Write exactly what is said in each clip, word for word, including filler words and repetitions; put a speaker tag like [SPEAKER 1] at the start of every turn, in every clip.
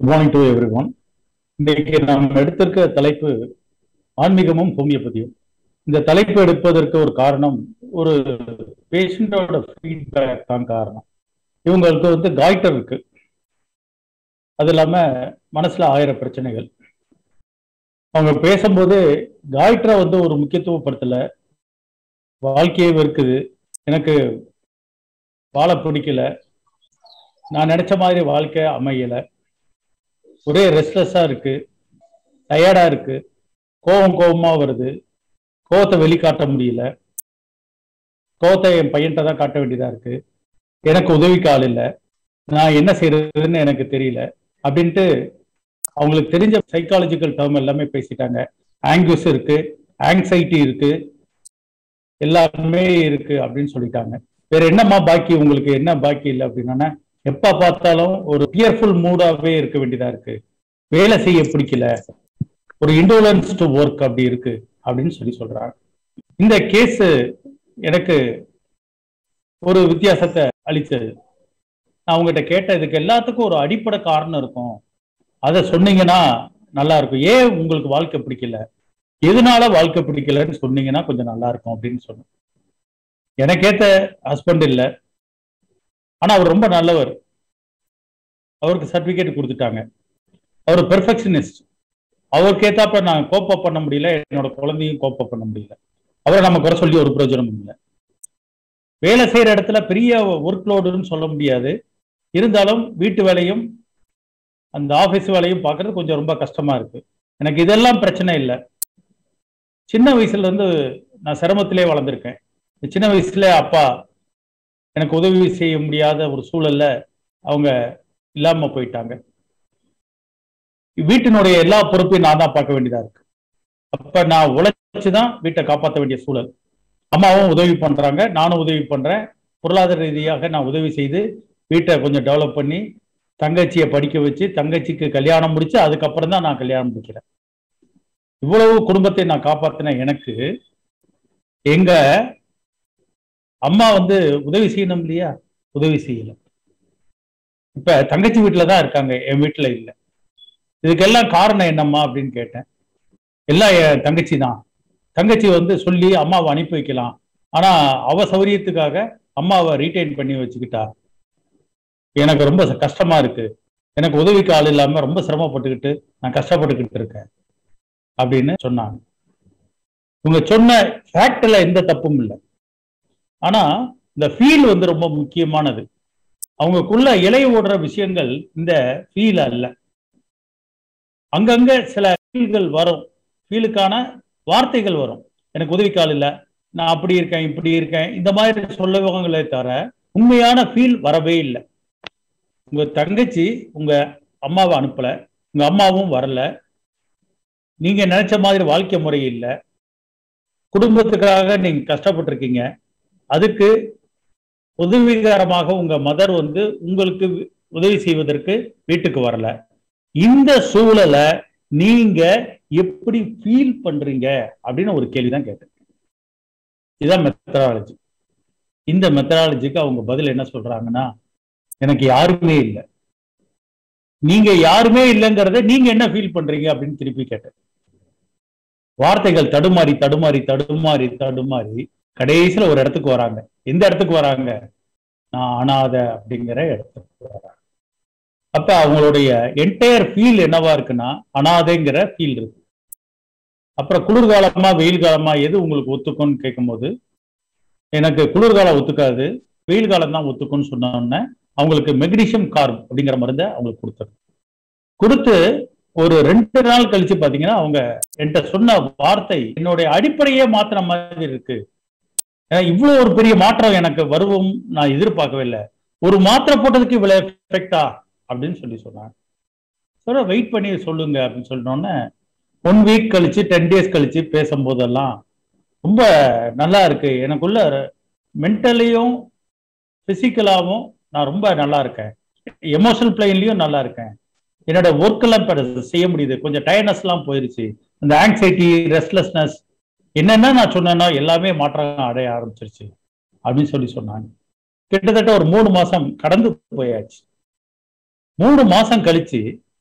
[SPEAKER 1] Good morning to everyone. இன்னைக்கு நாம் எடுத்திருக்க தலைப்பு ஆன்மீகமும் ஹோமியோபதியும். இந்த தலைப்பு எடுப்பதற்கு ஒரு காரணம், ஒரு பேஷண்டோட ஃபீட்பேக் தான் காரணம். இவங்களுக்கு வந்து காய்டர் இருக்கு, அது இல்லாம மனசுல ஆயிரம் பிரச்சனைகள். அவங்க பேசும்போது காய்டரை வந்து ஒரு முக்கியத்துவப்படுத்தல, வாழ்க்கையே வெறுக்குது, எனக்கு வாழ பிடிக்கல, நான் நினைச்ச மாதிரி வாழ்க்கை அமையல, ஒரே ரெஸ்ட்லெஸ்ஸா இருக்கு, டயர்டா இருக்கு, கோபம் கோபமா வருது, கோபத்தை வெளிக்காட்ட முடியல, கோபத்தை என் பையன்கிட்ட தான் காட்ட வேண்டியதா இருக்கு, எனக்கு உதவிக்கு ஆள் இல்லை, நான் என்ன செய்யறதுன்னு எனக்கு தெரியல அப்படின்ட்டு அவங்களுக்கு தெரிஞ்ச சைக்காலஜிக்கல் டேர்ம் எல்லாமே பேசிட்டாங்க. ஆங்கியூஸ் இருக்கு, ஆங்ஸைட்டி இருக்கு, எல்லாமே இருக்கு அப்படின்னு சொல்லிட்டாங்க. வேற என்னம்மா பாக்கி, உங்களுக்கு என்ன பாக்கி இல்லை அப்படின்னா, எப்ப பார்த்தாலும் ஒரு பியர்ஃபுல் மூடாவே இருக்க வேண்டியதா இருக்கு, வேலை செய்ய பிடிக்கல, ஒரு இண்டோலன்ஸ் டு ஒர்க் அப்படி இருக்கு அப்படின்னு சொல்லி சொல்றாங்க. இந்த கேஸ் எனக்கு ஒரு வித்தியாசத்தை அளித்தது. நான் உங்ககிட்ட கேட்ட, இதுக்கு எல்லாத்துக்கும் ஒரு அடிப்படை காரணம் இருக்கும், அதை சொன்னீங்கன்னா நல்லா இருக்கும். ஏன் உங்களுக்கு வாழ்க்கை பிடிக்கல, எதனால வாழ்க்கை பிடிக்கலன்னு சொன்னீங்கன்னா கொஞ்சம் நல்லா இருக்கும் அப்படின்னு சொன்னேன். எனக்கேத்த ஹஸ்பண்ட் இல்லை, ஆனா அவர் ரொம்ப நல்லவர், அவருக்கு சர்டிபிகேட் கொடுத்துட்டாங்க, அவர் பெர்ஃபெக்ஷனிஸ்ட், அவருக்கு ஏத்தாப்ப நான் கோப்ப பண்ண முடியல, என்னோட குழந்தையும் கோப்ப பண்ண முடியல, அவரை நம்ம குறை சொல்லி ஒரு பிரயோஜனமும் இல்லை. வேலை செய்யற இடத்துல பெரிய ஒர்க் லோடுன்னு சொல்ல முடியாது, இருந்தாலும் வீட்டு வேலையும் அந்த ஆஃபீஸ் வேலையும் பார்க்கறது கொஞ்சம் ரொம்ப கஷ்டமா இருக்கு. எனக்கு இதெல்லாம் பிரச்சனை இல்லை. சின்ன வயசுல இருந்து நான் சிரமத்திலே வளர்ந்துருக்கேன். சின்ன வயசுல அப்பா எனக்கு உதவி செய்ய முடியாத ஒரு சூழல்ல அவங்க இல்லாம போயிட்டாங்க. வீட்டினுடைய எல்லா பொறுப்பையும் நான் தான் பார்க்க வேண்டியதா இருக்கு. அப்ப நான் உழைச்சுதான் வீட்டை காப்பாற்ற வேண்டிய சூழல். அம்மாவும் உதவி பண்றாங்க, நானும் உதவி பண்றேன். பொருளாதார ரீதியாக நான் உதவி செய்து வீட்டை கொஞ்சம் டெவலப் பண்ணி தங்கச்சியை படிக்க வச்சு தங்கச்சிக்கு கல்யாணம் முடிச்சு அதுக்கப்புறம் தான் நான் கல்யாணம் முடிக்கிறேன். இவ்வளவு குடும்பத்தை நான் காப்பாத்தின எனக்கு எங்க அம்மா வந்து உதவி செய்யணும் இல்லையா, உதவி செய்யல. இப்ப தங்கச்சி வீட்டுல தான் இருக்காங்க, என் வீட்டுல இல்லை. இதுக்கெல்லாம் காரணம் என்னம்மா அப்படின்னு கேட்டேன். எல்லாம் என் தங்கச்சி தான். தங்கச்சி வந்து சொல்லி அம்மாவை அனுப்பி வைக்கலாம், ஆனா அவ சௌரியத்துக்காக அம்மாவை ரீட்டைன் பண்ணி வச்சுக்கிட்டா. எனக்கு ரொம்ப கஷ்டமா இருக்கு, எனக்கு உதவிக்கு ஆள் இல்லாம ரொம்ப சிரமப்பட்டுக்கிட்டு நான் கஷ்டப்பட்டுக்கிட்டு இருக்கேன் அப்படின்னு சொன்னாங்க. இவங்க சொன்ன ஃபேக்ட்ல எந்த தப்பும் இல்லை, ஆனா இந்த ஃபீல் வந்து ரொம்ப முக்கியமானது. அவங்களுக்குள்ள இலை ஓடுற விஷயங்கள் இந்த ஃபீல் அல்ல. அங்கங்க சில ஃபீல்கள் வரும், ஃபீலுக்கான வார்த்தைகள் வரும். எனக்கு உதவிக்கால் இல்லை, நான் அப்படி இருக்கேன் இப்படி இருக்கேன், இந்த மாதிரி சொல்லுவாங்களே தவிர உண்மையான ஃபீல் வரவே இல்லை. உங்க தங்கச்சி உங்க அம்மாவை அனுப்பல, உங்க அம்மாவும் வரல, நீங்க நினைச்ச மாதிரி வாழ்க்கை முறை இல்லை, குடும்பத்துக்காக நீங்க கஷ்டப்பட்டிருக்கீங்க, அதுக்கு உதவிகரமாக உங்க மதர் வந்து உங்களுக்கு உதவி செய்வதற்கு வீட்டுக்கு வரல. இந்த சூழலை நீங்க எப்படி ஃபீல் பண்றீங்க அப்படின்னு ஒரு கேள்விதான் கேட்டேன். இதுதான் மெத்தடாலஜி. இந்த மெத்தடாலஜிக்கு அவங்க பதில் என்ன சொல்றாங்கன்னா, எனக்கு யாருமே இல்லை. நீங்க யாருமே இல்லைங்கிறத நீங்க என்ன ஃபீல் பண்றீங்க அப்படின்னு திருப்பி கேட்டேன். வார்த்தைகள் தடுமாறி தடுமாறி தடுமாறி தடுமாறி கடைசியில ஒரு இடத்துக்கு வராங்க. எந்த இடத்துக்கு வராங்க? நான் அனாதை அப்படிங்கிற இடத்துக்கு வராங்க. அப்ப அவங்களுடைய என்டையர் ஃபீல் என்னவா இருக்குன்னா அனாதைங்கிற ஃபீல் இருக்கு. அப்புறம் குளிர்காலமா வெயில் காலமா எது உங்களுக்கு ஒத்துக்கும்னு கேட்கும்போது, எனக்கு குளிர்காலம் ஒத்துக்காது, வெயில் காலம் தான் ஒத்துக்கும்னு சொன்னோன்னே அவங்களுக்கு மெக்னீசியம் கார்ப் அப்படிங்கிற மருந்தை அவங்களுக்கு கொடுத்தது. கொடுத்து ஒரு ரெண்டு நாள் கழிச்சு பாத்தீங்கன்னா அவங்க என்கிட்ட சொன்ன வார்த்தை என்னுடைய அடிப்படையே மாத்திர மாதிரி இருக்கு. இவ்வளவு ஒரு பெரிய மாற்றம் எனக்கு வருவோம் நான் எதிர்பார்க்கவே இல்லை, ஒரு மாத்திரை போட்டதுக்கு இவ்வளவு எஃபெக்டா அப்படின்னு சொல்லி சொன்னாங்க. சொல்ல வெயிட் பண்ணி சொல்லுங்க அப்படின்னு சொன்னோன்னே ஒன் வீக் கழிச்சு டென் டேஸ் கழிச்சு பேசும்போதெல்லாம் ரொம்ப நல்லா இருக்கு, எனக்குள்ள மென்டலியும் பிசிக்கலாவும் நான் ரொம்ப நல்லா இருக்கேன், எமோஷனல் பிளேன்லயும் நல்லா இருக்கேன், என்னோட ஒர்க் எல்லாம் செய்ய முடியுது, கொஞ்சம் டயர்னஸ் எல்லாம் போயிருச்சு, அந்த ஆங்ஸைட்டி ரெஸ்ட்லெஸ்னஸ் என்னென்ன நான் சொன்னேன்னா எல்லாமே மாற்றம் அடைய ஆரம்பிச்சிருச்சு அப்படின்னு சொல்லி சொன்னாங்க. கிட்டத்தட்ட ஒரு மூணு மாசம் கடந்து போயாச்சு. மூணு மாசம் கழிச்சு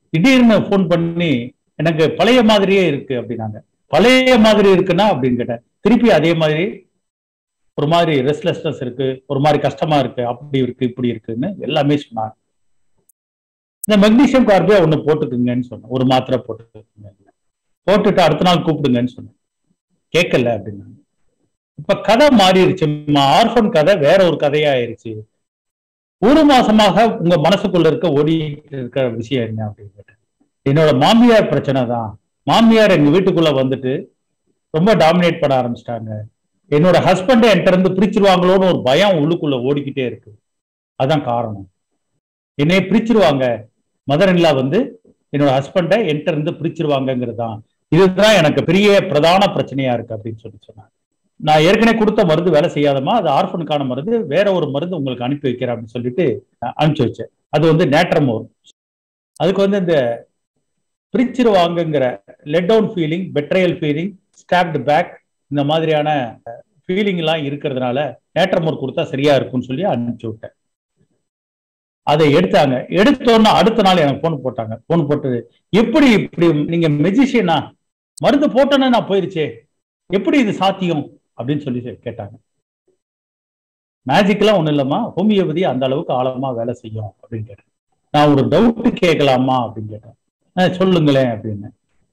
[SPEAKER 1] திடீர்னு ஃபோன் பண்ணி எனக்கு பழைய மாதிரியே இருக்கு அப்படின்னாங்க. பழைய மாதிரி இருக்குன்னா அப்படின்னு கேட்டேன். திருப்பி அதே மாதிரி ஒரு மாதிரி ரெஸ்ட்லெஸ்னஸ் இருக்கு, ஒரு மாதிரி கஷ்டமா இருக்கு, அப்படி இருக்கு இப்படி இருக்குன்னு எல்லாமே சொன்னாங்க. இந்த மெக்னீசியம் கார்பே ஒண்ணு போட்டுக்குங்கன்னு சொன்னேன். ஒரு மாத்திரை போட்டுக்குங்க, போட்டுட்டு அடுத்த நாள் கூப்பிடுங்கன்னு சொன்னேன். கேட்கல அப்படின்னாங்க. இப்ப கதை மாறிடுச்சு, ஆர்ஃபன் கதை வேற ஒரு கதையா ஆயிருச்சு. ஒரு மாசமாக உங்க மனசுக்குள்ள இருக்க ஓடிட்டு இருக்க விஷயம் என்ன அப்படின்னு கேட்டேன். என்னோட மாமியார் பிரச்சனை தான். மாமியார் எங்க வீட்டுக்குள்ள வந்துட்டு ரொம்ப டாமினேட் பண்ண ஆரம்பிச்சிட்டாங்க. என்னோட ஹஸ்பண்ட் என்கிட்ட இருந்து பிரிச்சிருவாங்களோன்னு ஒரு பயம் உள்ளுக்குள்ள ஓடிக்கிட்டே இருக்கு. அதான் காரணம். என்னைய பிரிச்சிருவாங்க, மதர் இன்லா வந்து என்னோட ஹஸ்பண்டை என்கிட்ட இருந்து பிரிச்சிருவாங்கிறது தான், இதுதான் எனக்கு பெரிய பிரதான பிரச்சனையா இருக்கு அப்படின்னு சொல்லி சொன்னாங்க. நான் ஏற்கனவே கொடுத்த மருந்து வேலை செய்யாதமா, அது ஆர்ஃபனுக்கான மருந்து, வேற ஒரு மருந்து உங்களுக்கு அனுப்பி வைக்கிறேன் அப்படின்னு சொல்லிட்டு அனுப்பிச்சு வச்சேன். அது வந்து நேட்ரமோர். அதுக்கு வந்து இந்த பிரிச்சிருவாங்கங்கிற let down feeling, betrayal feeling, stabbed back, இந்த மாதிரியான ஃபீலிங் எல்லாம் இருக்கிறதுனால நேட்ரமோர் கொடுத்தா சரியா இருக்கும்னு சொல்லி அனுப்பிச்சு விட்டேன். அதை எடுத்தாங்க. எடுத்தோன்னா அடுத்த நாள் எனக்கு போன் போட்டாங்க. போன் போட்டு, எப்படி இப்படி நீங்க மெஜிஷியனா, மருந்து போட்டோன்னு நான் போயிருச்சே, எப்படி இது சாத்தியம் அப்படின்னு சொல்லி கேட்டாங்க. மேஜிக் எல்லாம் ஒண்ணும் இல்லம்மா, ஹோமியோபதி அந்த அளவுக்கு ஆழமா வேலை செய்யும் அப்படின்னு கேட்டேன். நான் ஒரு டவுட் கேட்கலாமா அப்படின்னு கேட்டேன். சொல்லுங்களேன் அப்படின்னு.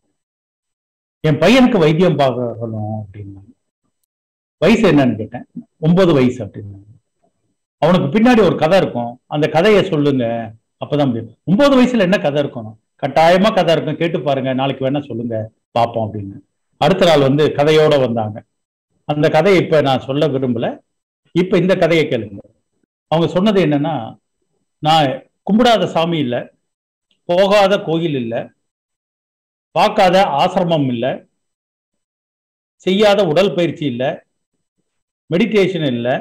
[SPEAKER 1] என் பையனுக்கு வைத்தியம் பார்க்கணும் அப்படின்னு. வயசு என்னன்னு கேட்டேன். ஒன்பது வயசு அப்படின்னு. அவனுக்கு பின்னாடி ஒரு கதை இருக்கும், அந்த கதையை சொல்லுங்க அப்பதான் முடியும். ஒன்பது வயசுல என்ன கதை இருக்கும்? கட்டாயமா கதை இருக்கும், கேட்டு பாருங்க, நாளைக்கு வேணா சொல்லுங்க பார்ப்போம் அப்படின்னு. அடுத்த நாள் வந்து கதையோட வந்தாங்க. அந்த கதையை இப்ப நான் சொல்ல விரும்பல, இப்ப இந்த கதையை கேளுங்க. அவங்க சொன்னது என்னன்னா, நான் கும்பிடாத சாமி இல்லை, போகாத கோயில் இல்லை, பார்க்காத ஆசிரமம் இல்லை, செய்யாத உடல் பயிற்சி இல்லை, மெடிடேஷன் இல்லை,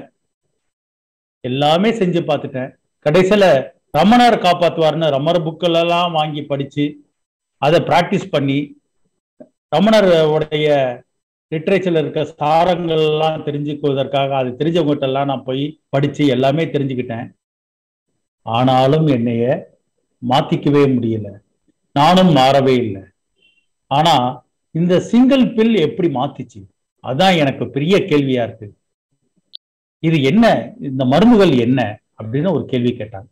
[SPEAKER 1] எல்லாமே செஞ்சு பார்த்துட்டேன். கடைசியில ரமணர் காப்பாற்றுவார்னு ரமணர் புக்கெல்லாம் வாங்கி படிச்சு அதை பிராக்டிஸ் பண்ணி ரமணர் உடைய லிட்ரேச்சர்ல இருக்க சாரங்கள் எல்லாம் தெரிஞ்சுக்குவதற்காக அது தெரிஞ்சவங்ககிட்ட எல்லாம் நான் போய் படிச்சு எல்லாமே தெரிஞ்சுக்கிட்டேன். ஆனாலும் என்னைய மாத்திக்கவே முடியல, நானும் மாறவே இல்லை. ஆனா இந்த சிங்கிள் பில் எப்படி மாத்திச்சு, அதான் எனக்கு பெரிய கேள்வியா இருக்கு. இது என்ன, இந்த மருந்துகள் என்ன அப்படின்னு ஒரு கேள்வி கேட்டாங்க.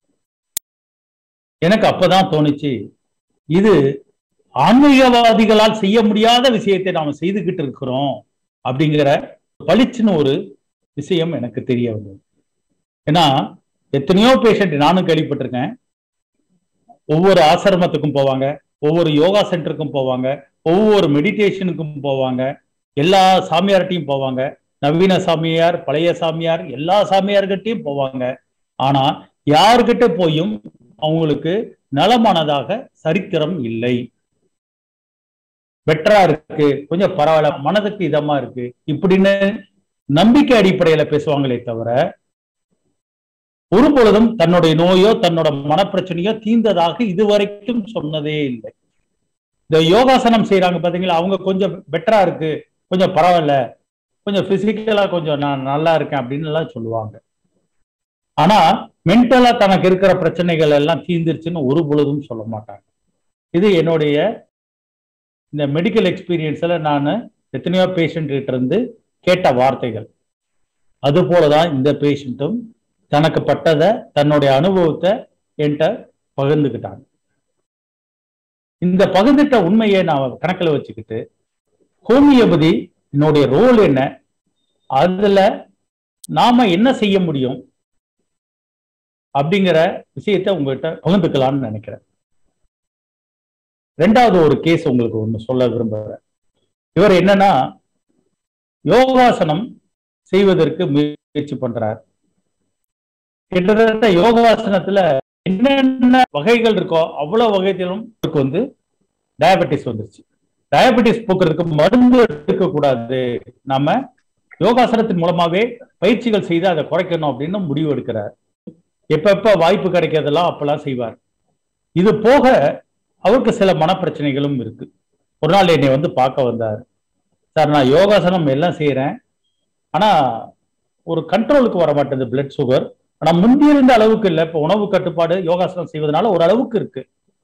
[SPEAKER 1] எனக்கு அப்பதான் தோணுச்சு, இது ஆன்மீகவாதிகளால் செய்ய முடியாத விஷயத்தை நாம செய்துகிட்டு இருக்கிறோம் அப்படிங்கிற பளிச்சுன்னு ஒரு விஷயம் எனக்கு தெரிய வந்தது. ஏன்னா எத்தனையோ பேஷண்ட் நானும் கேள்விப்பட்டிருக்கேன், ஒவ்வொரு ஆசிரமத்துக்கும் போவாங்க, ஒவ்வொரு யோகா சென்டருக்கும் போவாங்க, ஒவ்வொரு மெடிடேஷனுக்கும் போவாங்க, எல்லா சாமியார்கிட்டையும் போவாங்க, நவீன சாமியார், பழைய சாமியார், எல்லா சாமியார்கிட்டையும் போவாங்க. ஆனா யாருக்கிட்ட போயும் அவங்களுக்கு நலமானதாக சரித்திரம் இல்லை. பெட்டரா இருக்கு, கொஞ்சம் பரவாயில்ல, மனதுக்கு இதமா இருக்கு இப்படின்னு நம்பிக்கை அடிப்படையில பேசுவாங்களே தவிர ஒரு பொழுதும் தன்னுடைய நோயோ தன்னோட மனப்பிரச்சனையோ தீர்ந்ததாக இதுவரைக்கும் சொன்னதே இல்லை. இந்த யோகாசனம் செய்யறாங்க பாத்தீங்களா, அவங்க கொஞ்சம் பெட்டரா இருக்கு, கொஞ்சம் பரவாயில்ல, கொஞ்சம் பிசிக்கலா கொஞ்சம் நான் நல்லா இருக்கேன் அப்படின்னு எல்லாம் சொல்லுவாங்க. ஆனா மென்டலா தனக்கு இருக்கிற பிரச்சனைகள் எல்லாம் தீர்ந்துருச்சுன்னு ஒரு பொழுதும் சொல்ல மாட்டாங்க. இது என்னுடைய இந்த மெடிக்கல் எக்ஸ்பீரியன்ஸ்ல நான் எத்தனையோ பேஷண்ட் கிட்ட இருந்து கேட்ட வார்த்தைகள். அது போலதான் இந்த பேஷண்ட்டும் தனக்கு பட்டதை, தன்னுடைய அனுபவத்தை என்கிட்ட பகிர்ந்துக்கிட்டாங்க. இந்த பகிர்ந்துட்ட உண்மையை நான் கணக்கில் வச்சுக்கிட்டு ஹோமியோபதி என்னுடைய ரோல் என்ன, அதுல நாம என்ன செய்ய முடியும் அப்படிங்கிற விஷயத்தை உங்ககிட்ட பகிர்ந்துக்கலாம்னு நினைக்கிறேன். ரெண்டாவது ஒரு கேஸ் உங்களுக்கு ஒண்ணு சொல்ல விரும்புகிறேன். இவர் என்னன்னா, யோகாசனம் செய்வதற்கு முயற்சி பண்றார். கிட்டத்தட்ட யோகாசனத்துல என்னென்ன வகைகள் இருக்கோ அவ்வளவு வகையிலும் வந்து டயபெட்டிஸ் வந்துருச்சு. டயபெட்டிஸ் போக்குறதுக்கு மருந்து எடுக்க கூடாது, நாம யோகாசனத்தின் மூலமாவே பயிற்சிகள் செய்து அதை குறைக்கணும் அப்படின்னு முடிவு எடுக்கிறார். எப்ப எப்ப வாய்ப்பு கிடைக்கிறதெல்லாம் அப்பெல்லாம் செய்வார். இது போக அவருக்கு சில மனப்பிரச்சனைகளும் இருக்கு. ஒரு நாள் என்னை வந்து பார்க்க வந்தார். சார், நான் யோகாசனம் எல்லாம் செய்யறேன், ஆனா ஒரு கண்ட்ரோலுக்கு வர மாட்டேங்குது பிளட் சுகர். ஆனா முந்தி இருந்த அளவுக்கு இல்லை, இப்போ உணவு கட்டுப்பாடு யோகாசனம் செய்வதனால ஒரு அளவுக்கு இருக்கு,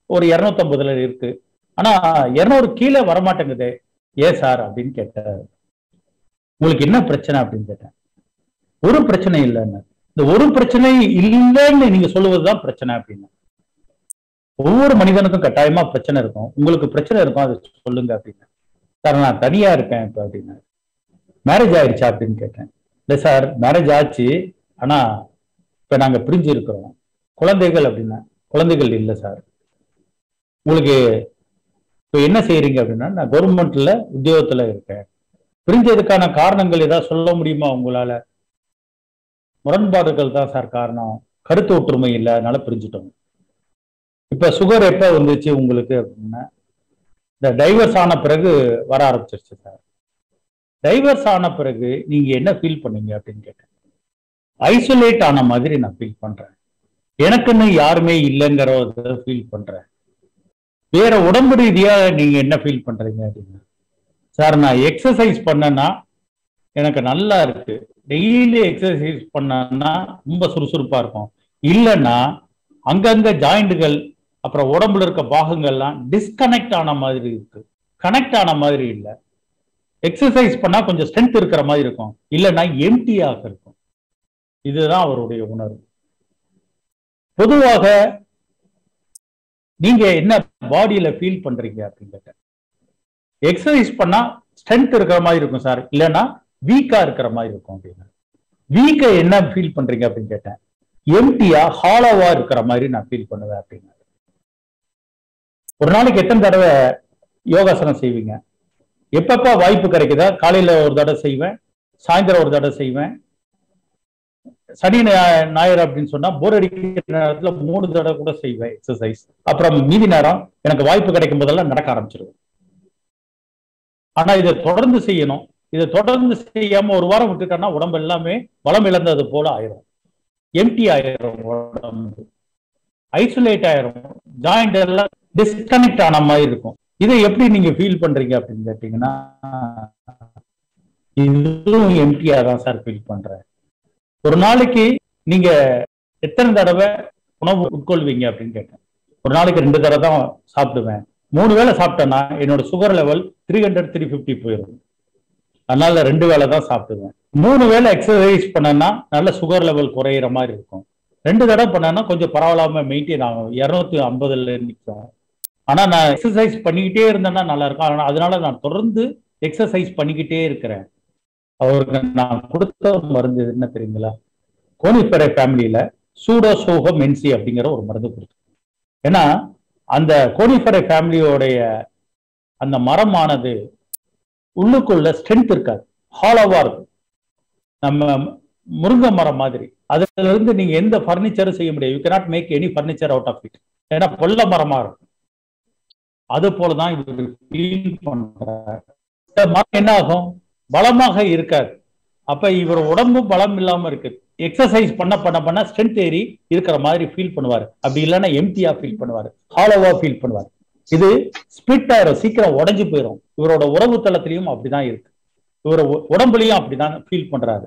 [SPEAKER 1] ஒரு இருநூத்தி ஐம்பதுல இருக்கு, ஆனா இருநூறு கீழே வரமாட்டேங்குது, ஏன் சார் அப்படின்னு கேட்டார். உங்களுக்கு என்ன பிரச்சனை அப்படின்னு கேட்டேன். ஒரு பிரச்சனை இல்லைன்னு. இந்த ஒரு பிரச்சனை இல்லைன்னு நீங்க சொல்லுவதுதான் பிரச்சனை அப்படின்னு. ஒவ்வொரு மனிதனுக்கும் கட்டாயமா பிரச்சனை இருக்கும், உங்களுக்கு பிரச்சனை இருக்கும், அதை சொல்லுங்க அப்படின்னு. சார் நான் தனியா இருக்கேன் இப்ப அப்படின்னு. மேரேஜ் ஆயிடுச்சா அப்படின்னு கேட்டேன். இல்லை சார் மேரேஜ் ஆச்சு, ஆனா இப்ப நாங்க பிரிஞ்சு இருக்கிறோம். குழந்தைகள் அப்படின்னா, குழந்தைகள் இல்லை சார். உங்களுக்கு இப்ப என்ன செய்யறீங்க அப்படின்னா, நான் கவர்மெண்ட்ல உத்தியோகத்துல இருக்கேன். பிரிஞ்சதுக்கான காரணங்கள் ஏதாவது சொல்ல முடியுமா உங்களால? முரண்பாடுகள் தான் சார் காரணம், கருத்து ஒற்றுமை இல்லை, அதனால பிரிஞ்சுட்டோம். இப்ப சுகர் எப்ப வந்துச்சு உங்களுக்கு அப்படின்னா, இந்த டைவர்ஸ் ஆன பிறகு வர ஆரம்பிச்சிருச்சு சார். டைவர்ஸ் ஆன பிறகு நீங்க என்ன ஃபீல் பண்ணீங்க அப்படின்னு கேட்டேன். ஐசோலேட் ஆன மாதிரி நான் ஃபீல் பண்றேன், எனக்குன்னு யாருமே இல்லைங்கிறத ஃபீல் பண்றேன். வேற உடம்பு ரீதியா நீங்க என்ன ஃபீல் பண்றீங்க அப்படின்னா, சார் நான் எக்ஸசைஸ் பண்ணேன்னா எனக்கு நல்லா இருக்கு, டெய்லி எக்ஸசைஸ் பண்ணேன்னா ரொம்ப சுறுசுறுப்பா இருக்கும். இல்லைன்னா அங்கங்க ஜாயிண்டுகள் அப்புறம் உடம்புல இருக்க பாகங்கள்லாம் டிஸ்கனெக்ட் ஆன மாதிரி இருக்கு, கனெக்ட் ஆன மாதிரி இல்லை. எக்ஸசைஸ் பண்ணா கொஞ்சம் ஸ்ட்ரென்த் இருக்கிற மாதிரி இருக்கும், இல்லைன்னா எம்டியாக இருக்கும். இதுதான் அவருடைய உணர்வு. பொதுவாக நீங்க என்ன பாடியில ஃபீல் பண்றீங்க அப்படின்னு கேட்டேன். எக்ஸசைஸ் பண்ணா ஸ்ட்ரென்த் இருக்கிற மாதிரி இருக்கும் சார், இல்லைன்னா வீக்கா இருக்கிற மாதிரி இருக்கும் அப்படின்னு. வீக்கா என்ன ஃபீல் பண்றீங்க அப்படின்னு கேட்டேன். எம்டியா ஹாலோவா இருக்கிற மாதிரி நான் ஃபீல் பண்ணுவேன் அப்படின்னு. ஒரு நாளைக்கு எத்தனை தடவை யோகாசனம் செய்வீங்க? எப்பப்ப வாய்ப்பு கிடைக்குதா? காலையில ஒரு தடவை செய்வேன், சாயந்தரம் ஒரு தடவை செய்வேன், சனி ஞாயிறு அப்படின்னு சொன்னா போர் அடிக்கிற நேரத்துல மூணு தடவை கூட செய்வேன் எக்ஸசைஸ். அப்புறம் மீதி நேரம் எனக்கு வாய்ப்பு கிடைக்கும் போதெல்லாம் நடக்க ஆரம்பிச்சிருவேன். ஆனா இதை தொடர்ந்து செய்யணும். இதை தொடர்ந்து செய்யாம ஒரு வாரம் விட்டுட்டோம்னா உடம்பு எல்லாமே பலம் இழந்தது போல ஆயிரும், எம்டி ஆயிரும், உடம்பு ஐசோலேட் ஆயிரும், ஜாயிண்ட் எல்லாம் டிஸ்கனெக்ட் ஆன மாதிரி இருக்கும். இதை எப்படி நீங்க ஃபீல் பண்றீங்க அப்படின்னு கேட்டீங்கன்னா, இதுவும் எம்டியா தான் சார் ஃபீல் பண்றேன். ஒரு நாளைக்கு நீங்க எத்தனை தடவை உணவு உட்கொள்வீங்க அப்படின்னு கேட்டேன். ஒரு நாளைக்கு ரெண்டு தடவை தான் சாப்பிடுவேன். மூணு வேளை சாப்பிட்டேன்னா என்னோட sugar level three hundred three fifty போயிடும், அதனால ரெண்டு வேளை தான் சாப்பிடுவேன். மூணு வேளை எக்ஸசைஸ் பண்ணேன்னா நல்ல சுகர் லெவல் குறையிற மாதிரி இருக்கும். ரெண்டு தடவை பண்ணேன்னா கொஞ்சம் பரவாயில்லாம மெயின்டைன் ஆகும், இருநூத்தி ஐம்பதுல நிற்கும். ஆனா நான் எக்ஸசைஸ் பண்ணிக்கிட்டே இருந்தேன்னா நல்லா இருக்கும். ஆனா அதனால நான் தொடர்ந்து எக்ஸசைஸ் பண்ணிக்கிட்டே இருக்கிறேன். அவருக்கு நான் கொடுத்த மருந்து என்ன தெரியுங்களா? கோனிஃபெரே ஃபேமிலியில சூடோசோகம் மென்சி அப்படிங்கிற ஒரு மருந்து கொடுத்தேன். ஏன்னா அந்த கோனிஃபெரே ஃபேமிலியோடைய அந்த மரமானது உள்ளுக்குள்ள ஸ்ட்ரென்த் இருக்காது, ஹாலோவா இருக்கும். நம்ம முருங்கை மரம் மாதிரி, அதுல இருந்து நீங்க எந்த பர்னிச்சரும் செய்ய முடியாது. You cannot make any furniture out of it, ஏன்னா பொல்ல மரமா இருக்கும். அது போலதான் இவர் ஃபீல் பண்றார். மரம் என்ன ஆகும்? பலமாக இருக்காது. அப்ப இவர் உடம்பு பலம் இல்லாம இருக்கு. எக்ஸசைஸ் பண்ண பண்ண பண்ண ஸ்ட்ரென்த் ஏறி இருக்கிற மாதிரி ஃபீல் பண்ணுவாரு. அப்படி இல்லைன்னா எம்டியா ஃபீல் பண்ணுவாரு, ஹாலோவா ஃபீல் பண்ணுவாரு. இது ஸ்பிளிட் ஆயிரும், சீக்கிரம் உடஞ்சு போயிடும். இவரோட உறவு தளத்திலையும் அப்படிதான் இருக்கு, இவர உடம்புலையும் அப்படிதான் ஃபீல் பண்றாரு.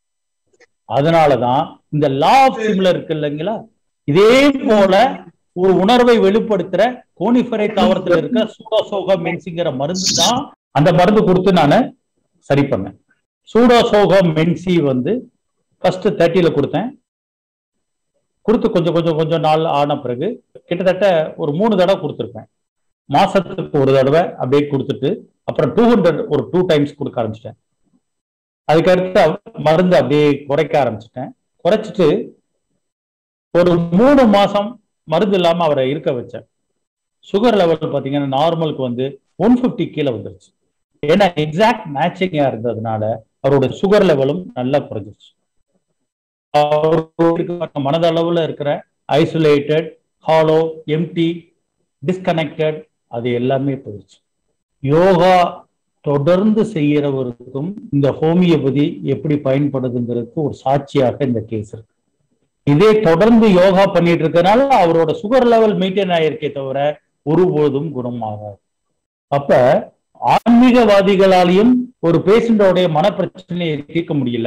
[SPEAKER 1] அதனாலதான் இந்த லா ஆஃப் சிமிலர் இருக்கு இல்லைங்களா, இதே போல ஒரு உணர்வை வெளிப்படுத்துற கோனிஃபெரே தாவரத்துல இருக்க சூடோசோகம் மென்சிங்கிற மருந்து தான் அந்த மருந்து கொடுத்து நான் சரி பண்ணேன். சூடோசோகம் மென்சி வந்து ஃபர்ஸ்ட் தேர்ட்டில கொடுத்தேன். கொடுத்து கொஞ்சம் கொஞ்சம் கொஞ்சம் நாள் ஆன பிறகு கிட்டத்தட்ட ஒரு மூணு தடவை கொடுத்துருப்பேன். மாசத்துக்கு ஒரு தடவை அப்படியே கொடுத்துட்டு அப்புறம் டூ ஹண்ட்ரட் ஒரு டூ டைம்ஸ் கொடுக்க ஆரம்பிச்சிட்டேன். அதுக்கடுத்து மருந்து அப்படியே குறைக்க ஆரம்பிச்சிட்டேன். குறைச்சிட்டு ஒரு மூணு மாசம் மருந்து இல்லாம அவரை இருக்க வச்சேன். சுகர் லெவல் பார்த்தீங்கன்னா நார்மலுக்கு வந்து ஒன் பிப்டி கீழே வந்துருச்சு. ஏன்னா எக்ஸாக்ட் மேட்சிங்கா இருந்ததுனால அவரோட சுகர் லெவலும் நல்லா குறைஞ்சிருச்சு. அவருக்கு மனதளவுல இருக்கிற ஐசோலேட்டட், ஹாலோ, எம்டி, டிஸ்கனெக்டட் அது எல்லாமே போயிடுச்சு. யோகா தொடர்ந்து செய்யறவருக்கும் இந்த ஹோமியோபதி எப்படி பயன்படுதுங்கிறதுக்கு ஒரு சாட்சியாக இந்த கேஸ் இருக்கு. இதே தொடர்ந்து யோகா பண்ணிட்டு இருக்கனால அவரோட சுகர் லெவல் மெயின்டைன் ஆயிருக்கே தவிர ஒருபோதும் குணமாகாது. அப்ப ஆன்மீகவாதிகளாலையும் ஒரு பேஷண்டோடைய மனப்பிரச்சனையை தீர்க்க முடியல,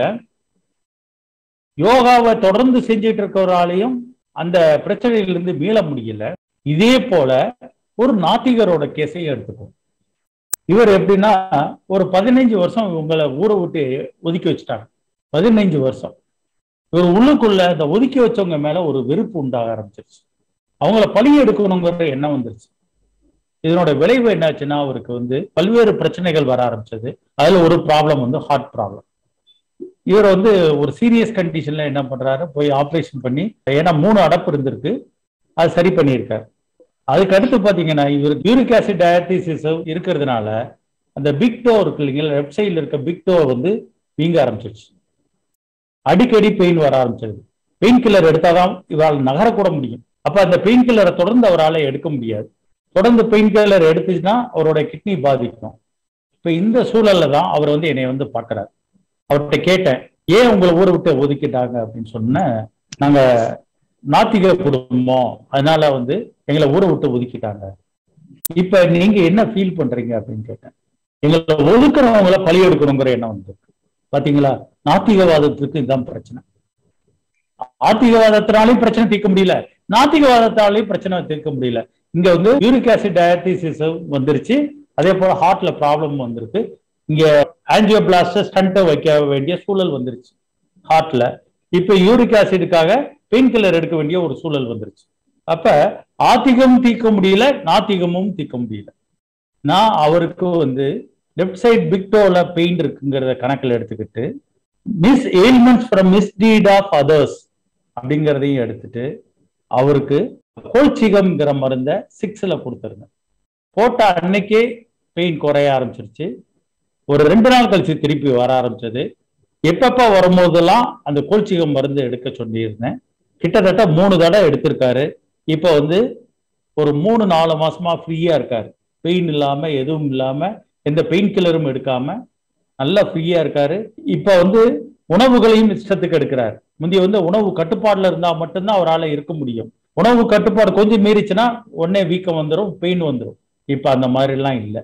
[SPEAKER 1] யோகாவை தொடர்ந்து செஞ்சுட்டு இருக்கிறவராலையும் அந்த பிரச்சனையிலிருந்து மீள முடியல. இதே போல ஒரு நாத்திகரோட கேஸையும் எடுத்துப்போம். இவர் எப்படின்னா ஒரு பதினைஞ்சு வருஷம் உங்களை ஊரை விட்டு ஒதுக்கி வச்சுட்டாங்க. பதினைஞ்சு வருஷம் இவர் உள்ளுக்குள்ள இந்த ஒதுக்கி வச்சவங்க மேல ஒரு வெறுப்பு உண்டாக ஆரம்பிச்சிருச்சு. அவங்கள பழி எடுக்கணுங்கிற எண்ணம் வந்துருச்சு. இதனோட விளைவு என்னாச்சுன்னா அவருக்கு வந்து பல்வேறு பிரச்சனைகள் வர ஆரம்பிச்சது. அதுல ஒரு ப்ராப்ளம் வந்து ஹார்ட் ப்ராப்ளம். இவர் வந்து ஒரு சீரியஸ் கண்டிஷன்ல என்ன பண்றாரு, போய் ஆப்ரேஷன் பண்ணி, ஏன்னா மூணு அடப்பு இருந்திருக்கு, அது சரி பண்ணியிருக்காரு. அதுக்கு அடுத்து பாத்தீங்கன்னா இவருக்கு யூரிக் ஆசிட் டயபிட்டிஸ் இருக்கிறதுனால அந்த பிக் டோ இருக்கு இல்லைங்களா, லெஃப்ட் சைட்ல இருக்க பிக் டோ வந்து வீங்க ஆரம்பிச்சிருச்சு. அடிக்கடி பெயின் வர ஆரம்பிச்சது. பெயின் கில்லர் எடுத்தாதான் இவரால் நகரக்கூட முடியும். அப்ப அந்த பெயின் கில்லரை தொடர்ந்து அவரால் எடுக்க முடியாது. தொடர்ந்து பெயின் கில்லர் எடுத்துச்சுன்னா அவரோட கிட்னி பாதிக்கும். இப்ப இந்த சூழல்ல தான் அவர் வந்து என்னை வந்து பாக்குறாரு. அவர்கிட்ட கேட்டேன், ஏன் உங்களை ஊரை விட்டு ஒதுக்கிட்டாங்க அப்படின்னு சொன்ன, நாங்க நாத்திக குடும்பம், அதனால வந்து எங்களை ஊரை விட்டு ஒதுக்கிட்டாங்க. இப்ப நீங்க என்ன ஃபீல் பண்றீங்க அப்படின்னு கேட்டேன். எங்களை ஒதுக்குறவங்களை பழி எடுக்கணுங்கிற எண்ணம் வந்திருக்கு. பாத்தீங்களா, நாத்திகவாதத்துக்கு இதுதான் பிரச்சனை. ஆத்திகவாதத்தினாலையும் பிரச்சனை தீர்க்க முடியல, நாத்திகவாதத்தாலையும் பிரச்சனை தீர்க்க முடியல. இங்க வந்து யூரிக் ஆசிட் டயபிட்டிஸ் வந்துருச்சு, அதே போல ஹார்ட்ல ப்ராப்ளம் வந்திருக்கு. இங்க ஆஞ்சியோபிளாஸ்ட் ஸ்டண்ட் வைக்க வேண்டிய சூழல் வந்துருச்சு ஹார்ட்ல. இப்ப யூரிக் ஆசிடுக்காக பெயின் கில்லர் எடுக்க வேண்டிய ஒரு சூழல் வந்துருச்சு. அப்ப ஆத்திகம் தீர்க்க முடியல, நாத்திகமும் தீர்க்க முடியல. நான் அவருக்கு வந்து லெஃப்ட் சைட் பிக்டோல பெயின் இருக்குங்கிறத கணக்கில் எடுத்துக்கிட்டு miss ailments from misdeed of others அப்படிங்கிறதையும் எடுத்துட்டு அவருக்கு கோல்சிகம்ங்கிற மருந்த சிக்ஸ்ல கொடுத்துருங்க. போட்ட அன்னைக்கே பெயின் குறைய ஆரம்பிச்சிருச்சு. ஒரு ரெண்டு நாள் கழிச்சு திருப்பி வர ஆரம்பிச்சது. எப்பப்ப வரும்போதெல்லாம் அந்த கோல்சிகம் மருந்து எடுக்க சொல்லியிருந்தேன். கிட்டத்தட்ட மூணு தடவை எடுத்திருக்காரு. இப்ப வந்து ஒரு மூணு நாலு மாசமா ஃப்ரீயா இருக்காரு. பெயின் இல்லாம, எதுவும் இல்லாம, எந்த பெயின் கில்லரும் எடுக்காம நல்லா ஃப்ரீயா இருக்காரு. இப்ப வந்து உணவுகளையும் இஷ்டத்துக்கு எடுக்கிறாரு. முந்தைய வந்து உணவு கட்டுப்பாடுல இருந்தா மட்டும்தான் அவரால் இருக்க முடியும். உணவு கட்டுப்பாடு கொஞ்சம் மீறிச்சுன்னா உடனே வீக்கம் வந்துடும், பெயின் வந்துடும். இப்ப அந்த மாதிரி எல்லாம் இல்லை.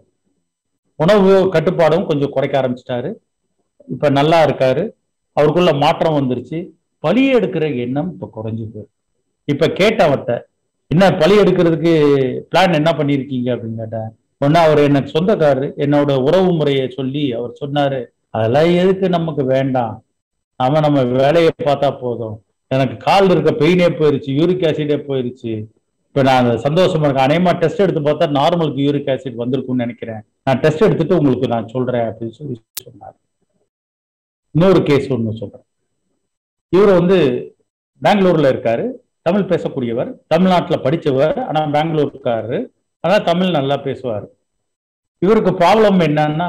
[SPEAKER 1] உணவு கட்டுப்பாடும் கொஞ்சம் குறைக்க ஆரம்பிச்சிட்டாரு. இப்ப நல்லா இருக்காரு. அவருக்குள்ள மாற்றம் வந்துருச்சு. பழி எடுக்கிற எண்ணம் இப்ப குறைஞ்சு போயிருக்கு. இப்ப கேட்டவர்கிட்ட என்ன பழி எடுக்கிறதுக்கு பிளான் என்ன பண்ணிருக்கீங்க அப்படின்னு கேட்டேன். ஒன்னா அவர் எனக்கு சொந்தக்காரரு, என்னோட உறவு முறையை சொல்லி அவர் சொன்னாரு, அதெல்லாம் எதுக்கு நமக்கு வேண்டாம், நாம நம்ம வேலையை பார்த்தா போதும், எனக்கு கால் இருக்க பெயினே போயிருச்சு, யூரிக் ஆசிடே போயிருச்சு, இப்ப நான் சந்தோஷமா இருக்கேன், அநேகமா டெஸ்ட் எடுத்து பார்த்தா நார்மலுக்கு யூரிக் ஆசிட் வந்திருக்கும்னு நினைக்கிறேன், நான் டெஸ்ட் எடுத்துட்டு உங்களுக்கு நான் சொல்றேன் அப்படின்னு சொல்லி சொன்னார். இன்னொரு கேஸ் ஒன்று சொல்றேன். இவர் வந்து பெங்களூர்ல இருக்காரு, தமிழ் பேசக்கூடியவர், தமிழ்நாட்டில் படிச்சவர், ஆனா பெங்களூர் இருக்காரு, ஆனா தமிழ் நல்லா பேசுவார். இவருக்கு ப்ராப்ளம் என்னன்னா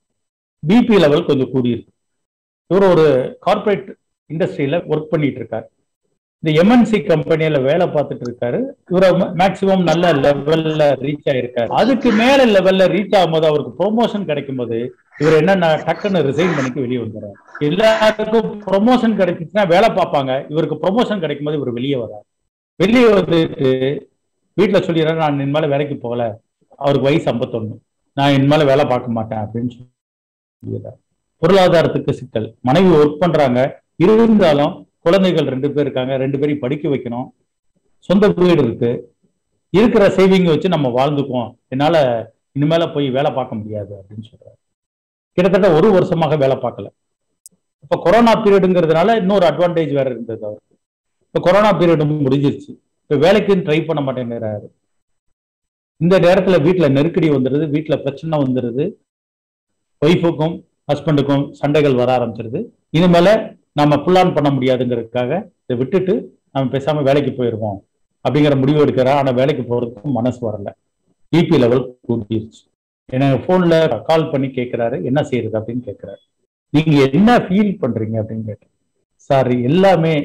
[SPEAKER 1] பிபி லெவல் கொஞ்சம் கூடியிருக்கு. இவர் ஒரு கார்பரேட் இண்டஸ்ட்ரியில ஒர்க் பண்ணிட்டு இருக்காரு. இந்த எம்என்சி கம்பெனியில வேலை பார்த்துட்டு இருக்காரு. இவர மேக்சிமம் நல்ல லெவல்ல ரீச் ஆயிருக்காரு. அதுக்கு மேல லெவல்ல ரீச் ஆகும்போது அவருக்கு ப்ரொமோஷன் கிடைக்கும் போது இவர் என்ன டக்குன்னு ரிசைன் பண்ணிக்கு வெளியே வந்துடுறாரு. எல்லாருக்கும் ப்ரொமோஷன் கிடைச்சிச்சுன்னா வேலை பார்ப்பாங்க, இவருக்கு ப்ரொமோஷன் கிடைக்கும் போது இவர் வெளியே வர்றாரு. வெளியே வந்துட்டு வீட்டுல சொல்லிடுறாரு, நான் இனிமேல வேலைக்கு போகல, அவருக்கு வயசு ஐம்பத்தொன்னு, நான் இனிமேல வேலை பார்க்க மாட்டேன் அப்படின்னு சொல்லிடுறாரு. பொருளாதாரத்துக்கு சிக்கல். மனைவி ஒர்க் பண்றாங்க, இருந்தாலும் குழந்தைகள் ரெண்டு பேர் இருக்காங்க, ரெண்டு பேரையும் படிக்க வைக்கணும், சொந்த வீடு இருக்கு, இருக்கிற சேவிங் வச்சு நம்ம வாழ்ந்துக்குவோம், என்னால இனிமேல போய் வேலை பார்க்க முடியாது அப்படின்னு சொல்றாரு. கிட்டத்தட்ட ஒரு வருஷமாக வேலை பார்க்கல. இப்ப கொரோனா பீரியடுங்கிறதுனால இன்னொரு அட்வான்டேஜ் வேற இருந்தது அவருக்கு. இப்ப கொரோனா பீரியட் முடிஞ்சிருச்சு, இப்ப வேலைக்குன்னு ட்ரை பண்ண மாட்டேங்கிறாரு. இந்த நேரத்துல வீட்டுல நெருக்கடி வந்துடுது, வீட்டுல பிரச்சனை வந்துடுது, ஒய்ஃபுக்கும் ஹஸ்பண்டுக்கும் சண்டைகள் வர ஆரம்பிச்சிருது. இனிமேல நம்ம புல் ஆன் பண்ண முடியாதுங்கிறதுக்காக இதை விட்டுட்டு நம்ம பேசாம வேலைக்கு போயிடுவோம் அப்படிங்கிற முடிவு எடுக்கிறா. ஆனா வேலைக்கு போறதுக்கும் மனசு வரல, பிபி லெவல் கூட்டிருச்சு. எனக்கு போன்ல கால் பண்ணி கேட்கிறாரு, என்ன செய்யறது அப்படின்னு கேட்கிறாரு. நீங்க என்ன ஃபீல் பண்றீங்க அப்படின்னு கேட்டேன். சார் எல்லாமே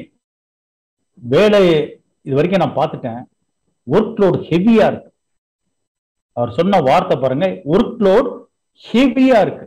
[SPEAKER 1] வேலை இது வரைக்கும் நான் பார்த்துட்டேன், ஒர்க் லோட் ஹெவியா இருக்கு. அவர் சொன்ன வார்த்தை பாருங்க, ஒர்க் லோட் ஹெவியா இருக்கு,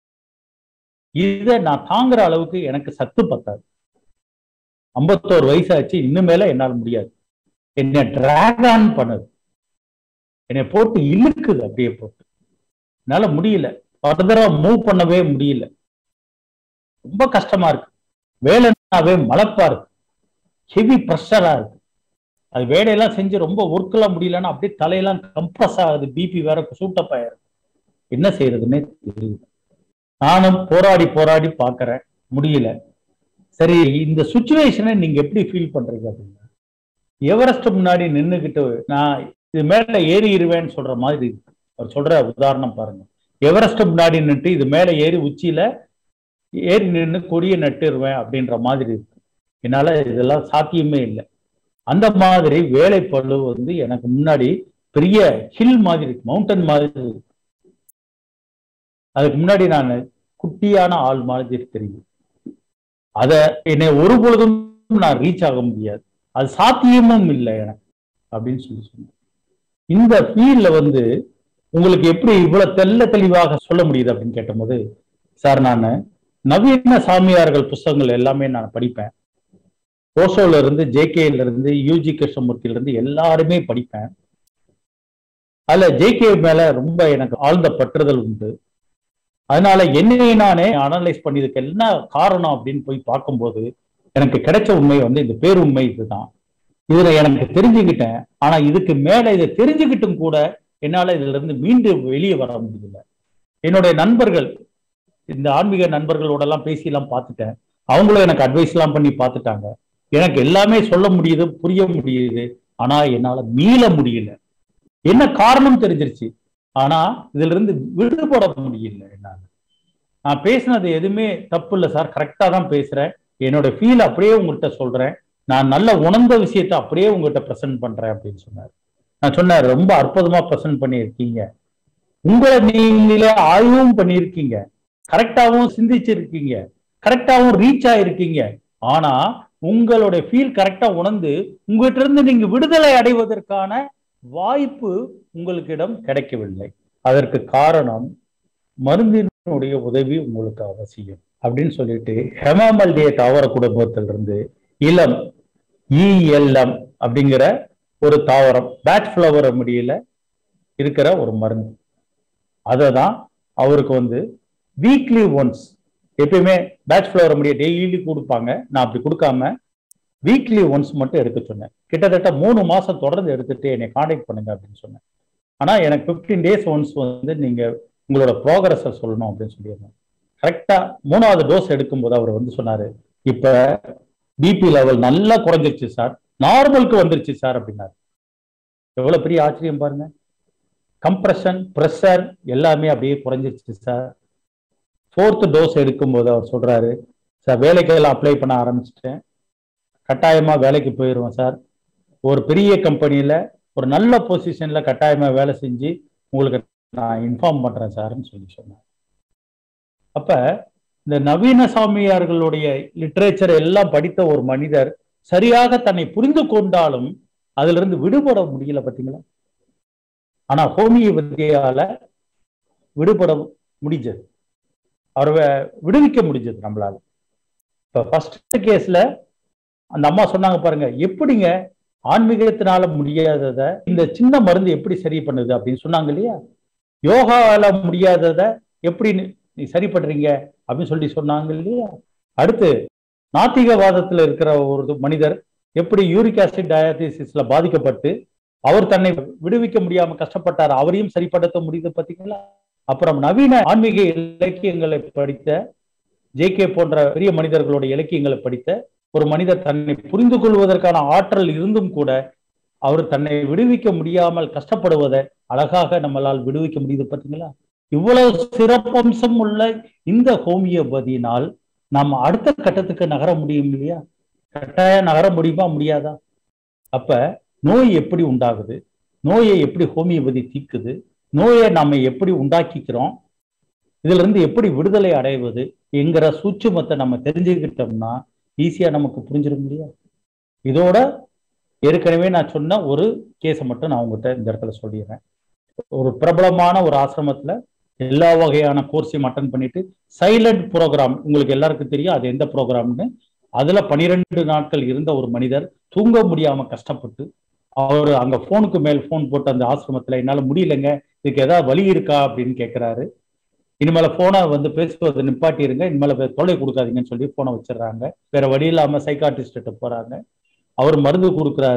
[SPEAKER 1] இதை நான் தாங்குற அளவுக்கு எனக்கு சத்து பத்தாது, ஐம்பத்தோரு வயசாச்சு, இன்னுமேல என்னால் முடியாது, என்னை டிராக் ஆன் பண்ணுது, என்னை போட்டு இழுக்குது, அப்படியே போட்டு என்னால முடியல, ஃபர்தரா மூவ் பண்ணவே முடியல, ரொம்ப கஷ்டமா இருக்கு, வேலைனாவே மலப்பா இருக்கு, ஹெவி ப்ரெஷரா இருக்கு, அது வேலையெல்லாம் செஞ்சு ரொம்ப ஒர்க்கெல்லாம் முடியலன்னா அப்படியே தலையெல்லாம் கம்ப்ரஸ் ஆகுது, பிபி வேற சூட்டப் ஆயிரும். என்ன செய்யறதுன்னே தெரியல. நானும் போராடி போராடி பாக்குறேன், முடியல. சரி, இந்த சுச்சுவேஷனை நீங்க எப்படி ஃபீல் பண்றீங்க அப்படின்னா, எவரெஸ்ட் முன்னாடி நின்றுகிட்டு நான் இது மேல ஏறிடுவேன்னு சொல்ற மாதிரி இருக்கு. அவர் சொல்ற உதாரணம் பாருங்க. எவரெஸ்ட் முன்னாடி நின்று இது மேல ஏறி உச்சியில ஏறி நின்று கொடியை நட்டுருவேன் அப்படின்ற மாதிரி இருக்கு. என்னால இதெல்லாம் சாத்தியமே இல்லை. அந்த மாதிரி வேலைப்பளு வந்து எனக்கு முன்னாடி பெரிய ஹில் மாதிரி இருக்கு, மவுண்டன் மாதிரி இருக்கு. அதுக்கு முன்னாடி நான் குட்டியான ஆள் மாதிரி தெரியும். அத என்னை ஒரு பொழுதும் நான் ரீச் ஆக முடியாது, அது சாத்தியமும் இல்லை எனக்கு அப்படின்னு சொல்லி சொன்னேன். இந்த ஃபீல்ட்ல வந்து உங்களுக்கு எப்படி இவ்வளவு தெல்ல தெளிவாக சொல்ல முடியுது அப்படின்னு கேட்டபோது, சார் நான் நவீன சாமியார்கள் புஸ்தகங்கள் எல்லாமே நான் படிப்பேன். ஓஷோல இருந்து ஜேகேல இருந்து யூஜி கிருஷ்ணமூர்த்தியில இருந்து எல்லாருமே படிப்பேன். அதுல ஜேகே மேல ரொம்ப எனக்கு ஆழ்ந்த பற்றுதல் உண்டு. அதனால என்னை நானே அனலைஸ் பண்ணியதுக்கு என்ன காரணம் அப்படின்னு போய் பார்க்கும்போது எனக்கு கிடைச்ச உண்மை வந்து இந்த பேருண்மை இதுதான். இதுல எனக்கு தெரிஞ்சுக்கிட்டேன். ஆனா இதுக்கு மேல இதை தெரிஞ்சுக்கிட்டும் கூட என்னால இதுல இருந்து மீண்டும் வெளியே வர முடியல. என்னுடைய நண்பர்கள், இந்த ஆன்மீக நண்பர்களோட எல்லாம் பேசி எல்லாம் பார்த்துட்டேன். அவங்களும் எனக்கு அட்வைஸ் எல்லாம் பண்ணி பார்த்துட்டாங்க. எனக்கு எல்லாமே சொல்ல முடியுது, புரிய முடியுது. ஆனா என்னால மீள முடியல. என்ன காரணம் தெரிஞ்சிருச்சு, ஆனா இதுல இருந்து விடுபட முடியல என்னால. நான் பேசினது எதுவுமே தப்பு இல்லை சார், கரெக்டா தான் பேசுறேன். என்னோட ஃபீல் அப்படியே உங்கள்கிட்ட சொல்றேன். நான் நல்ல உணர்ந்த விஷயத்த அப்படியே உங்கள்கிட்ட ப்ரெசென்ட் பண்றேன் அப்படின்னு சொன்னார். நான் சொன்னேன், ரொம்ப அற்புதமா ப்ரெசென்ட் பண்ணியிருக்கீங்க. உங்களை நீங்களே ஆய்வும் பண்ணியிருக்கீங்க, கரெக்டாவும் சிந்திச்சிருக்கீங்க, கரெக்டாவும் ரீச் ஆயிருக்கீங்க. ஆனா உங்களுடைய ஃபீல் கரெக்டா உணர்ந்து உங்ககிட்ட இருந்து நீங்க விடுதலை அடைவதற்கான வாய்ப்பு உங்களுக்கிடம் கிடைக்கவில்லை. அதற்கு காரணம் மருந்தினுடைய உதவி உங்களுக்கு அவசியம் அப்படின்னு சொல்லிட்டு ஹெமாமல்டிய தாவர குடும்பத்திலிருந்து இளம் இஎல்எம் அப்படிங்கிற ஒரு தாவரம், பேட்ச் ஃபிளவர் ரெமடியில இருக்கிற ஒரு மருந்து, அதை தான் அவருக்கு வந்து வீக்லி ஒன்ஸ், எப்பயுமே பேட்ச் ஃபிளவர் ரெமடியை டெய்லி கொடுப்பாங்க, நான் அப்படி கொடுக்காம வீக்லி ஒன்ஸ் மட்டும் எடுக்க சொன்னேன். கிட்டத்தட்ட மூணு மாசம் தொடர்ந்து எடுத்துட்டு என்னை கான்டாக்ட் பண்ணுங்க அப்படின்னு சொன்னேன். ஆனா எனக்கு பிப்டீன் டேஸ் ஒன்ஸ் வந்து நீங்க உங்களோட ப்ரோக்ரஸை சொல்லணும் அப்படின்னு சொல்லியிருந்தேன். கரெக்டா மூணாவது டோஸ் எடுக்கும்போது அவர் வந்து சொன்னாரு, இப்ப பிபி லெவல் நல்லா குறைஞ்சிருச்சு சார், நார்மலுக்கு வந்துருச்சு சார் அப்படின்னாரு. எவ்வளவு பெரிய ஆச்சரியம் பாருங்க. கம்ப்ரெஷன், ப்ரெஷர் எல்லாமே அப்படியே குறைஞ்சிருச்சு சார். ஃபோர்த் டோஸ் எடுக்கும்போது அவர் சொல்றாரு, சார் வேலைக்கெல்லாம் அப்ளை பண்ண ஆரம்பிச்சிட்டேன், கட்டாயமா வேலைக்கு போயிடுவேன் சார், ஒரு பெரிய கம்பெனியில ஒரு நல்ல பொசிஷன்ல கட்டாயமா வேலை செஞ்சு உங்களுக்கு நான் இன்ஃபார்ம் பண்றேன் சார்ன்னு சொல்லி சொன்னார். அப்ப இந்த நவீன சாமியார்களுடைய லிட்ரேச்சர் எல்லாம் படித்த ஒரு மனிதர் சரியாக தன்னை புரிந்து கொண்டாலும் அதுல இருந்து விடுபட முடியல பார்த்தீங்களா? ஆனா ஹோமியோபதியால விடுபட முடிஞ்சது, அவரை விடுவிக்க முடிஞ்சது நம்மளால. இப்ப ஃபர்ஸ்ட் கேஸ்ல அந்த அம்மா சொன்னாங்க பாருங்க, எப்படிங்க ஆன்மீகத்தினால முடியாததை இந்த சின்ன மருந்து எப்படி சரி பண்ணுது அப்படின்னு சொன்னாங்க இல்லையா? யோகாவால முடியாததை எப்படி நீ சரி பண்றீங்க அப்படின்னு சொல்லி சொன்னாங்க இல்லையா? அடுத்து நாத்திகவாதத்துல இருக்கிற ஒரு மனிதர் எப்படி யூரிக் ஆசிட் டயாலிசிஸ்ல பாதிக்கப்பட்டு அவர் தன்னை விடுவிக்க முடியாம கஷ்டப்பட்டார், அவரையும் சரிப்படுத்த முடியுது பார்த்தீங்களா? அப்புறம் நவீன ஆன்மீக இலக்கியங்களை படித்த ஜேகே போன்ற பெரிய மனிதர்களுடைய இலக்கியங்களை படித்த ஒரு மனிதர் தன்னை புரிந்து கொள்வதற்கான ஆற்றல் இருந்தும் கூட அவர் தன்னை விடுவிக்க முடியாமல் கஷ்டப்படுவதை அழகாக நம்மளால் விடுவிக்க முடியுது பார்த்தீங்களா? இவ்வளவு சிறப்பம்சம் உள்ள இந்த ஹோமியோபதியினால் நாம் அடுத்த கட்டத்துக்கு நகர முடியும் இல்லையா? கட்டாயம் நகர முடியுமா, முடியாதா? அப்ப நோய் எப்படி உண்டாகுது, நோயை எப்படி ஹோமியோபதி தீர்க்குது, நோயை நாம எப்படி உண்டாக்கிக்கிறோம், இதுல இருந்து எப்படி விடுதலை அடைவது என்கிற சூட்சுமத்தை நம்ம தெரிஞ்சுக்கிட்டோம்னா ஈஸியா நமக்கு புரிஞ்சிடும் இல்லையா? இதோட ஏற்கனவே நான் சொன்ன ஒரு கேஸை மட்டும் நான் உங்ககிட்ட இந்த இடத்துல சொல்லிடுறேன். ஒரு பிரபலமான ஒரு ஆசிரமத்துல எல்லா வகையான கோர்ஸையும் அட்டன் பண்ணிட்டு சைலண்ட் ப்ரோக்ராம், உங்களுக்கு எல்லாருக்கும் தெரியும் அது எந்த ப்ரோக்ராம்னு, அதுல பனிரெண்டு நாட்கள் இருந்த ஒரு மனிதர் தூங்க முடியாம கஷ்டப்பட்டு அவர் அங்க போனுக்கு மேல் போன் போட்டு அந்த ஆசிரமத்துல என்னால முடியலைங்க, இதுக்கு ஏதாவது வழி இருக்கா அப்படின்னு கேட்கிறாரு. இனிமேல போனை வந்து பேசுவதை நிப்பாட்டிருங்க, இனிமேல தொலை கொடுக்காதீங்கன்னு சொல்லி போனை வச்சிடறாங்க. வேற வழி இல்லாம சைக்காட்ரிஸ்ட போறாங்க. அவர் மருந்து கொடுக்குறாரு,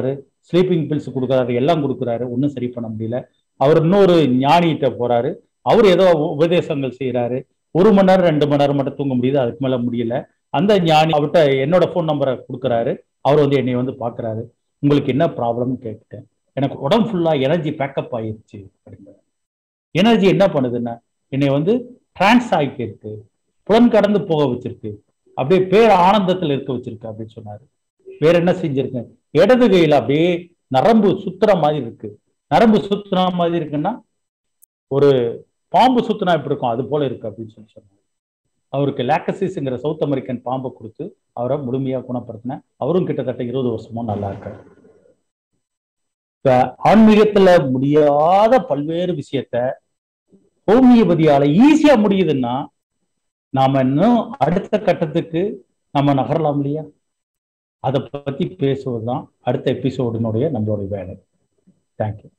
[SPEAKER 1] ஸ்லீப்பிங் பில்ஸ் கொடுக்குறாரு, எல்லாம் கொடுக்குறாரு, ஒன்றும் சரி பண்ண முடியல. அவர் இன்னொரு ஞானிகிட்ட போறாரு, அவர் ஏதோ உபதேசங்கள் செய்யறாரு. ஒரு மணி நேரம் ரெண்டு மணி நேரம் மட்டும் தூங்க முடியுது, அதுக்கு மேல முடியல. அந்த ஞானி அவர்கிட்ட என்னோட ஃபோன் நம்பரை கொடுக்குறாரு. அவர் வந்து என்னை வந்து பாக்குறாரு. உங்களுக்கு என்ன ப்ராப்ளம்னு கேட்டேன். எனக்கு உடம்பு ஃபுல்லா எனர்ஜி பேக்கப் ஆயிடுச்சு அப்படிங்கிற. எனர்ஜி என்ன பண்ணுதுன்னா என்னை வந்து டிரான்ஸ் ஆகிட்டு இருக்கு, புலன் கடந்து போக வச்சிருக்கு, அப்படியே பேர் ஆனந்தத்தில் இருக்க வச்சிருக்கு அப்படின்னு சொன்னாரு. வேற என்ன செஞ்சிருக்கேன், இடது கையில அப்படியே நரம்பு சுத்துற மாதிரி இருக்கு. நரம்பு சுத்துற மாதிரி இருக்குன்னா ஒரு பாம்பு சுத்தினா எப்படி இருக்கும் அது போல இருக்கு அப்படின்னு சொல்லி சொன்னார். அவருக்கு லாக்கசிஸ்ங்கிற சவுத் அமெரிக்கன் பாம்பை கொடுத்து அவரை முழுமையா குணப்படுத்தின. அவரும் கிட்டத்தட்ட இருபது வருஷமா நல்லா இருக்காரு. இப்ப ஆன்மீகத்துல முடியாத பல்வேறு விஷயத்த ஹோமியோபதியால ஈஸியா முடியுதுன்னா நாம இன்னும் அடுத்த கட்டத்துக்கு நம்ம நகரலாம் இல்லையா? அதை பத்தி பேசுவதுதான் அடுத்த எபிசோடினுடைய நம்மளுடைய வேலை. தேங்க்யூ.